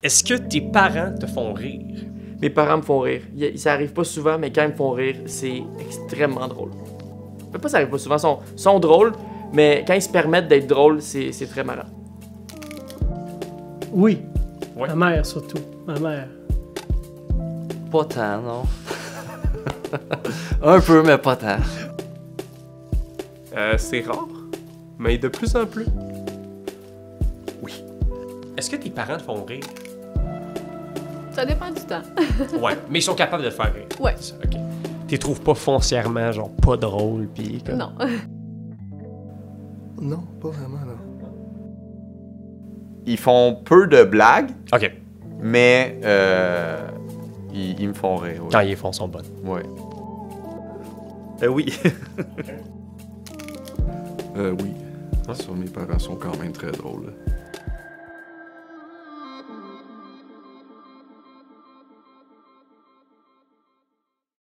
Est-ce que tes parents te font rire? Mes parents me font rire. Ça arrive pas souvent, mais quand ils me font rire, c'est extrêmement drôle. Pas ça arrive pas souvent, ils sont drôles, mais quand ils se permettent d'être drôles, c'est très marrant. Oui. Ouais. Ma mère, surtout. Ma mère. Pas tant, non. Un peu, mais pas tant. C'est rare, mais de plus en plus. Oui. Est-ce que tes parents te font rire? Ça dépend du temps. Ouais, mais ils sont capables de te faire rire. Ouais. Ça, ok. T'es trouves pas foncièrement, genre, pas drôle, pis comme... Non. Non, pas vraiment, non. Ils font peu de blagues, Ok. mais ils me font rire. Oui. Quand ils font sont bonnes. Ouais. Oui. Oui. Mes parents sont quand même très drôles.